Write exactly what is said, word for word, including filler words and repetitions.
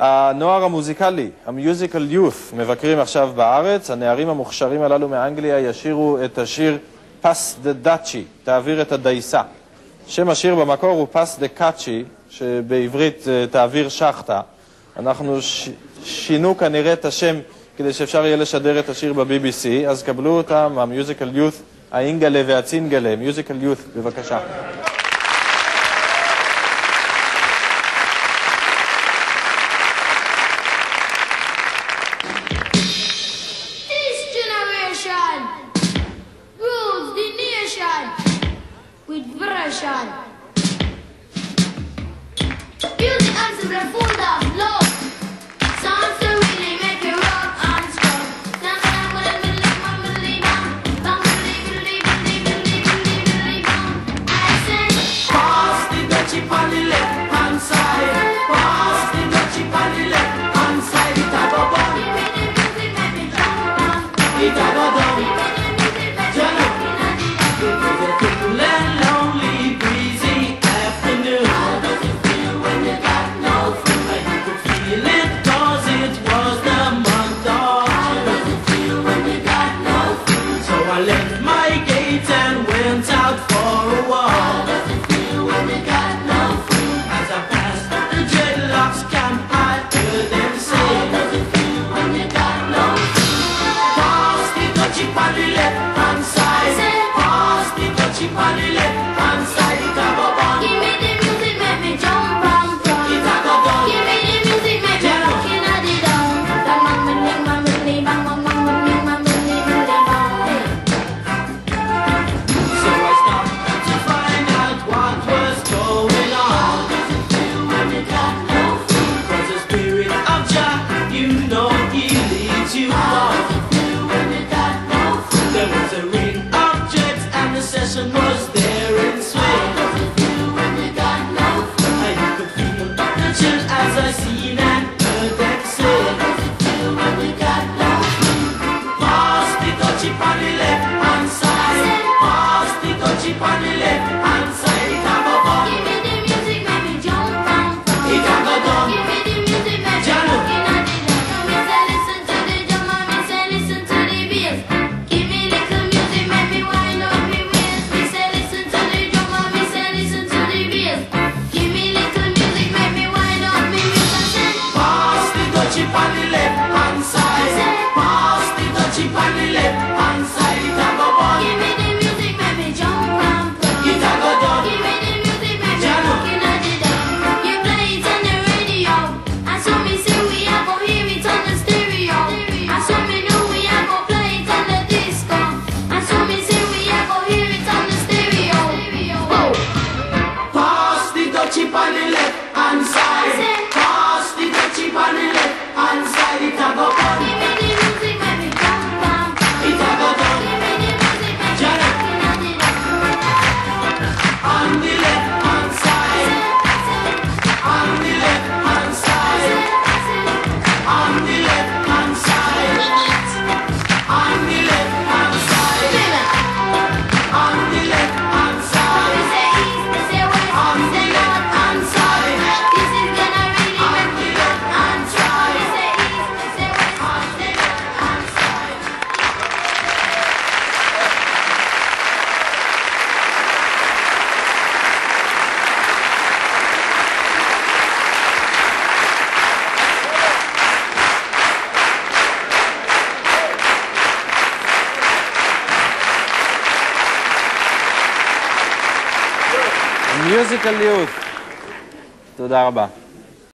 הנוער המוזיקלי, המיוזיקל יות', מבקרים עכשיו בארץ. הנערים המוכשרים הללו מאנגליה ישירו את השיר פס דה דאצ'י, תעביר את הדייסה. שם השיר במקור הוא פס דה קאצ'י, שבעברית תעביר שחטה. אנחנו ש... שינו כנראה את השם כדי שאפשר יהיה לשדר את השיר ב-בי בי סי, אז קבלו אותם, המיוזיקל יות', האינגלה והצינגלה. מיוזיקל יות', בבקשה. With version. Music answers are full of love. Songs to really make you rock and strong. I said, pass the dutchie on the left hand side. Pass the dutchie on the left hand side. It a go bun. Give me the music, make me jump on. It a go down. Was there in swing? How does it feel when you got no food? I could feel the chill as I seen and heard them say. How does it feel when you got no food? Pass the dutchie on the left hand side. Pass the dutchie on the left hand side. It a go bun. Give me the music, make me jump and fun. It a go down. Give me the music, make me looking at the drum. Me say listen to the drum and me say listen to the bass. Give me little music, make me wind up me waist. Me say listen to the drum and me say listen to the bass. Give me little music, make me wind up me waist. I say pass the dutchie on the left hand side. Pass the dutchie on the left hand side. It a go bun. Give me the music, make me jump and fun. It a go down. Give me the music, make me looking at the drum. You play it on the radio, and so me say we a go hear it on the stereo. And so me know we a go play it on the disco. And so me say we a go hear it on the stereo. Oh. Pass the dutchie on the left hand side. Pass the dutchie on the left hand side. It a go bun. Give me the music, make me jump and fun. It a go down. Give me the music, make me looking at the drum. On the left hand side. On the left hand side. On the left hand side. On the left hand side. On the left hand side. We say east, we say west, on the left hand side. This is gonna really make me look and try. We say east, we say west, on the left hand side. מיוזיקל יות'. תודה רבה.